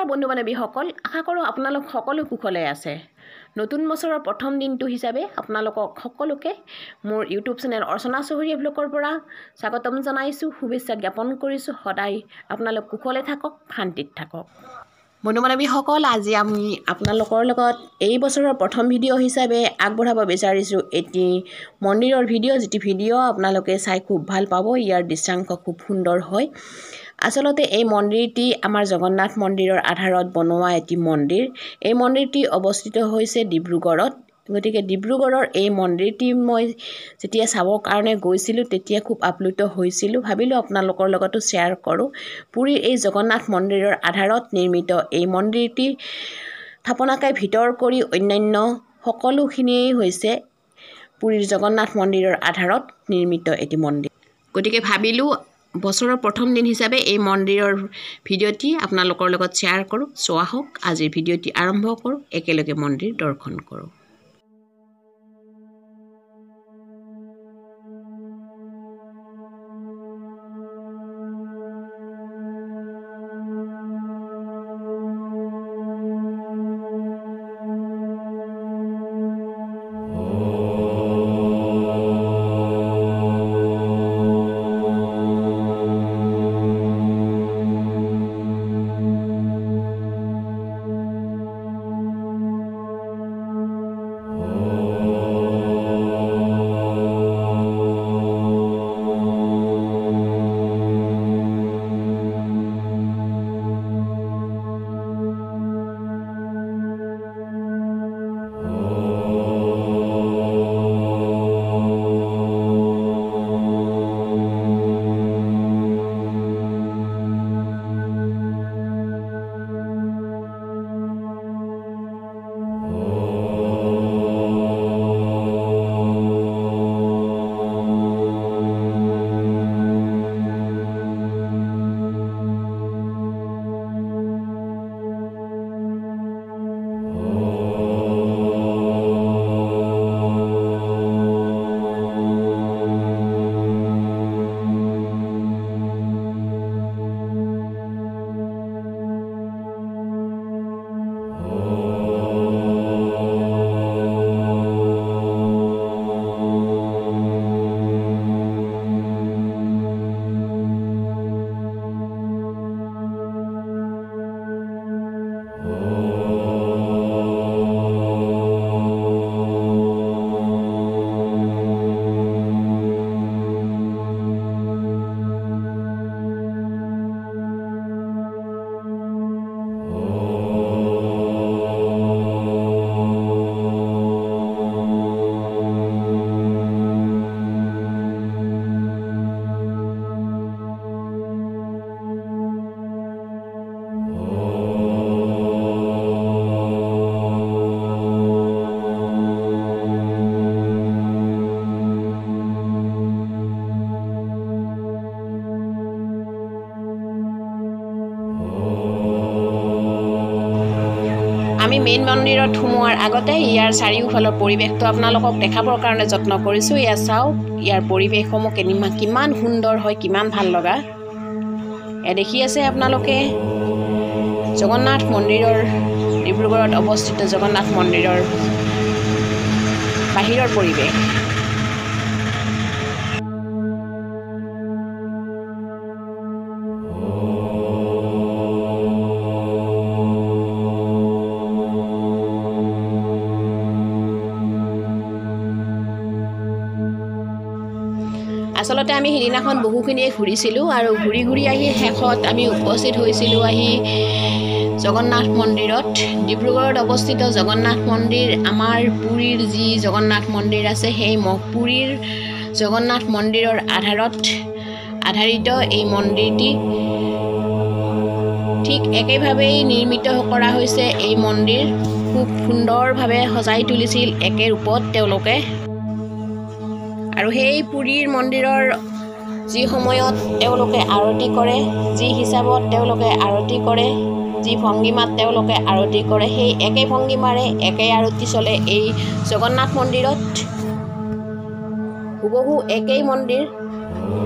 বন্ধু বান্ধৱীসকল, আশা কৰোঁ আপোনালোক সকলো কুশলে আছে। নতুন বছৰৰ প্ৰথম দিনটো হিচাপে আপোনালোকক সকলোকে মোৰ ইউটিউব চেনেল অৰ্চনা চৌধুৰী ব্লগৰ পৰা স্বাগতম জনাইছোঁ, শুভেচ্ছা জ্ঞাপন কৰিছোঁ। সদায় আপোনালোক কুশলে থাকক, শান্তিত থাকক। বন্ধু বান্ধৱীসকল, আজি আমি আপোনালোকৰ লগত এই বছৰৰ প্ৰথম ভিডিঅ' হিচাপে আগবঢ়াব বিচাৰিছোঁ এটি মন্দিৰৰ ভিডিঅ', যিটো ভিডিঅ' আপোনালোকে চাই খুব ভাল পাব। ইয়াৰ দৃশ্যাংশ খুব সুন্দৰ হয়। আচলতে এই মন্দিৰটি আমাৰ জগন্নাথ মন্দিৰৰ আধাৰত বনোৱা এটি মন্দিৰ। এই মন্দিৰটি অৱস্থিত হৈছে ডিব্ৰুগড়ত। গতিকে ডিব্ৰুগড়ৰ এই মন্দিৰটি মই যেতিয়া চাবৰ কাৰণে গৈছিলোঁ তেতিয়া খুব আপ্লুত হৈছিলোঁ। ভাবিলোঁ আপোনালোকৰ লগতো শ্বেয়াৰ কৰোঁ। পুৰীৰ এই জগন্নাথ মন্দিৰৰ আধাৰত নিৰ্মিত এই মন্দিৰটি স্থাপনাকে ভিতৰ কৰি অন্যান্য সকলোখিনিয়েই হৈছে পুৰীৰ জগন্নাথ মন্দিৰৰ আধাৰত নিৰ্মিত এটি মন্দিৰ। গতিকে ভাবিলোঁ বছৰৰ প্ৰথম দিন হিচাপে এই মন্দিৰৰ ভিডিঅ'টি আপোনালোকৰ লগত শ্বেয়াৰ কৰোঁ। চোৱা হওক, আজিৰ ভিডিঅ'টি আৰম্ভ কৰোঁ, একেলগে মন্দিৰ দৰ্শন কৰোঁ। আমি মেইন মন্দিৰত সোমোৱাৰ আগতে ইয়াৰ চাৰিওফালৰ পৰিৱেশটো আপোনালোকক দেখাবৰ কাৰণে যত্ন কৰিছোঁ। এয়া চাওক, ইয়াৰ পৰিৱেশসমূহ কিমান সুন্দৰ হয়, কিমান ভাল লগা। এয়া দেখি আছে আপোনালোকে জগন্নাথ মন্দিৰৰ, ডিব্ৰুগড়ত অৱস্থিত জগন্নাথ মন্দিৰৰ বাহিৰৰ পৰিৱেশ। আচলতে আমি সিদিনাখন বহুখিনিয়ে ঘূৰিছিলোঁ আৰু ঘূৰি ঘূৰি আহি শেষত আমি উপস্থিত হৈছিলোঁ আহি জগন্নাথ মন্দিৰত। ডিব্ৰুগড়ত অৱস্থিত জগন্নাথ মন্দিৰ, আমাৰ পুৰীৰ যি জগন্নাথ মন্দিৰ আছে সেই পুৰীৰ জগন্নাথ মন্দিৰৰ আধাৰিত এই মন্দিৰটি ঠিক একেভাৱেই নিৰ্মিত কৰা হৈছে। এই মন্দিৰ খুব সুন্দৰভাৱে সজাই তুলিছিল একে ৰূপত তেওঁলোকে। আৰু সেই পুৰীৰ মন্দিৰৰ যি সময়ত তেওঁলোকে আৰতি কৰে, যি হিচাপত তেওঁলোকে আৰতি কৰে, যি ভংগীমাত তেওঁলোকে আৰতি কৰে, সেই একে ভংগীমাৰে একে আৰতি চলে এই জগন্নাথ মন্দিৰত। হুবহু একেই মন্দিৰ।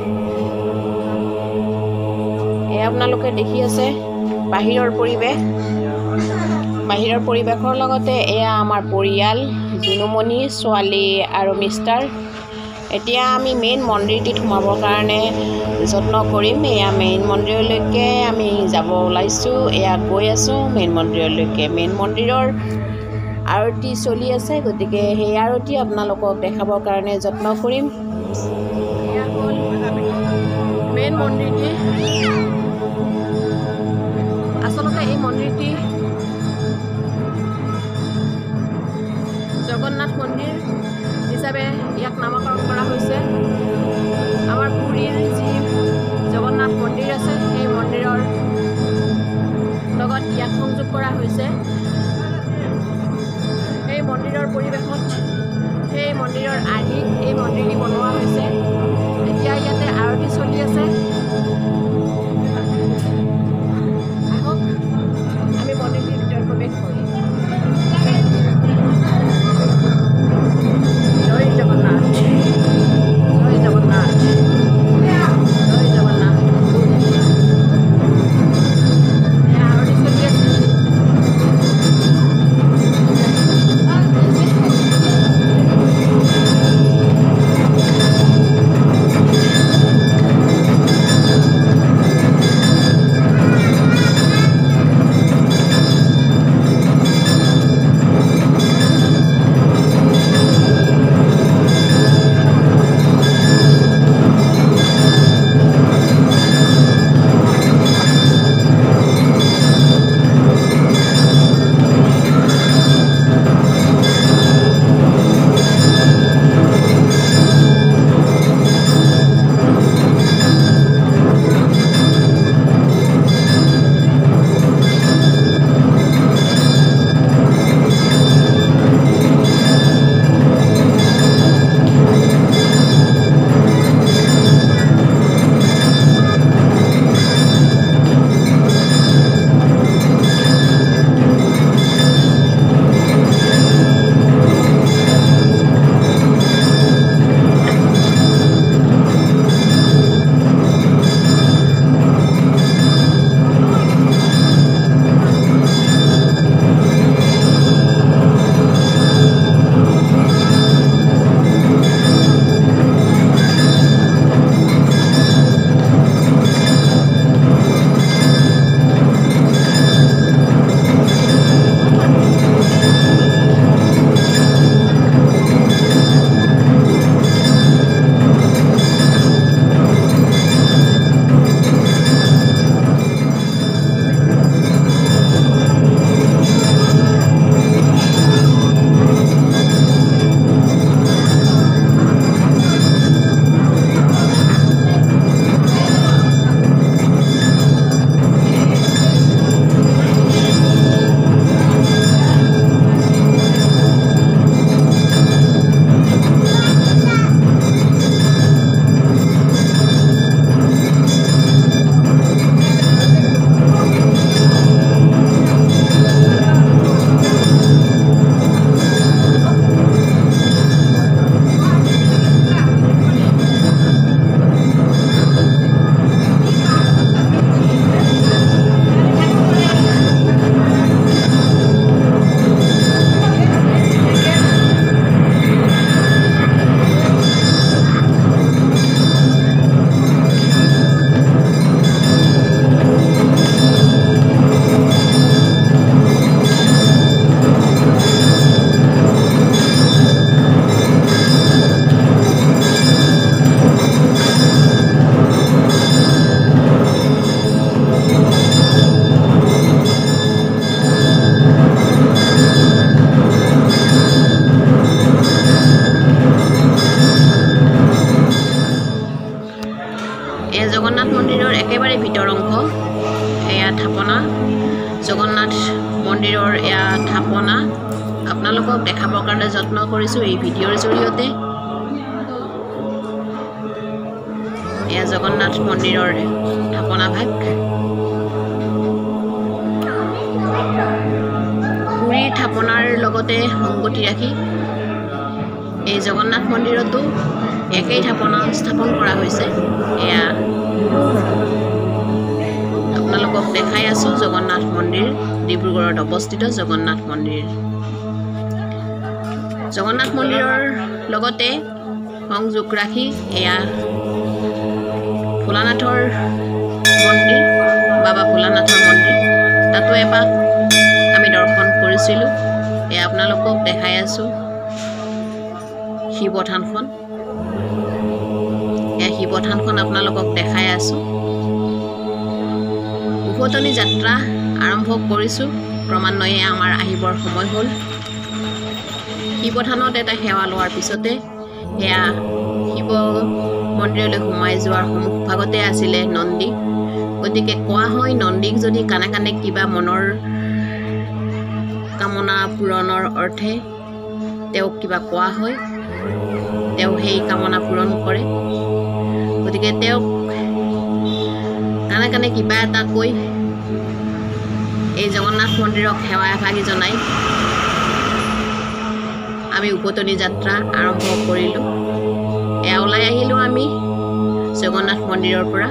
আপোনালোকে দেখি আছে বাহিৰৰ পৰিৱেশ। বাহিৰৰ পৰিৱেশৰ লগতে এয়া আমাৰ পৰিয়াল জুনুমণি ছোৱালী আৰু মিষ্টাৰ এতিয়া আমি মেইন মন্দিৰটিত সোমাবৰ কাৰণে যত্ন কৰিম এয়া মেইন মন্দিৰলৈকে আমি যাব ওলাইছোঁ এয়া গৈ আছোঁ মেইন মন্দিৰলৈকে মেইন মন্দিৰৰ আৰতি চলি আছে গতিকে সেই আৰতি আপোনালোকক দেখাবৰ কাৰণে যত্ন কৰিম এয়া হ'ল মেইন মন্দিৰটি আচলতে এই মন্দিৰটি জগন্নাথ মন্দিৰ হিচাপে ইয়াক নামকৰণ কৰা হৈছে আমাৰ পুৰীৰ যি জগন্নাথ মন্দিৰ আছে সেই মন্দিৰৰ লগত ইয়াক সংযোগ কৰা হৈছে এই মন্দিৰৰ পৰিৱেশত সেই মন্দিৰৰ আৰ্হিত এই মন্দিৰটি বনোৱা হৈছে এতিয়া ইয়াতে আৰতি চলি আছে আহক আমি মন্দিৰটিৰ ভিতৰত প্ৰৱেশ কৰিম জয় জগন্নাথ জয় জগন্নাথ জয় জগন্নাথ আৰতি চলি আছে জগন্নাথ মন্দিৰৰ একেবাৰে ভিতৰ অংশ এয়া থাপনা জগন্নাথ মন্দিৰৰ এয়া থাপনা আপোনালোকক দেখাবৰ কাৰণে যত্ন কৰিছোঁ এই ভিডিঅ'ৰ জৰিয়তে এয়া জগন্নাথ মন্দিৰৰ থাপনা ভাগ পুৰীৰ থাপনাৰ লগতে সংগতি ৰাখি এই জগন্নাথ মন্দিৰতো একেই থাপনা স্থাপন কৰা হৈছে এয়া আপোনালোকক দেখাই আছোঁ জগন্নাথ মন্দিৰ, ডিব্ৰুগড়ত অৱস্থিত জগন্নাথ মন্দিৰ। জগন্নাথ মন্দিৰৰ লগতে সংযোগ ৰাখি এয়া ভোলানাথৰ মন্দিৰ, বাবা ভোলানাথৰ মন্দিৰ। তাতো এপাক আমি দৰ্শন কৰিছিলোঁ। এয়া আপোনালোকক দেখাই আছোঁ শিৱ থানখন। এয়া শিৱ থানখন আপোনালোকক দেখাই আছোঁ। উভতনি যাত্ৰা আৰম্ভ কৰিছোঁ। ক্ৰমান্বয়ে আমাৰ আহিবৰ সময় হ'ল। শিৱ থানত এটা সেৱা লোৱাৰ পিছতে এয়া শিৱ মন্দিৰলৈ সোমাই যোৱাৰ সন্মুখভাগতে আছিলে নন্দী। গতিকে কোৱা হয় নন্দীক যদি কাণে কাণে কিবা মনৰ কামনা পূৰণৰ অৰ্থে তেওঁক কিবা কোৱা হয়, তেওঁ সেই কামনা পূৰণ কৰে। গতিকে তেওঁক কাণে কাণে কিবা এটা কৈ এই জগন্নাথ মন্দিৰক সেৱা এভাগি জনাই আমি উভতনি যাত্ৰা আৰম্ভ কৰিলোঁ। এয়া ওলাই আহিলোঁ আমি জগন্নাথ মন্দিৰৰ পৰা।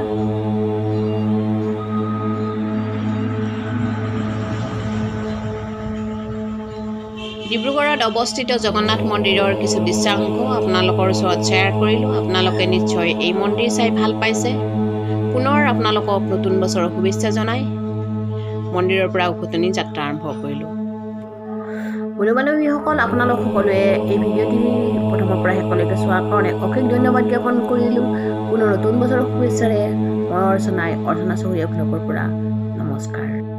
ডিব্ৰুগড়ত অৱস্থিত জগন্নাথ মন্দিৰৰ কিছু দৃশ্যাংশ আপোনালোকৰ ওচৰত শ্বেয়াৰ কৰিলোঁ। আপোনালোকে নিশ্চয় এই মন্দিৰ চাই ভাল পাইছে। পুনৰ আপোনালোকক নতুন বছৰৰ শুভেচ্ছা জনাই মন্দিৰৰ পৰা উভতনি যাত্ৰা আৰম্ভ কৰিলোঁ। মূল্যৱান দৰ্শকসকল, আপোনালোক সকলোৱে এই ভিডিঅ'টি প্ৰথমৰ পৰা শেষলৈকে চোৱাৰ কাৰণে অশেষ ধন্যবাদ জ্ঞাপন কৰিলোঁ। পুনৰ নতুন বছৰৰ শুভেচ্ছাৰে মই অৰ্চনা চহৰীয়া ব্লগৰ পৰা নমস্কাৰ।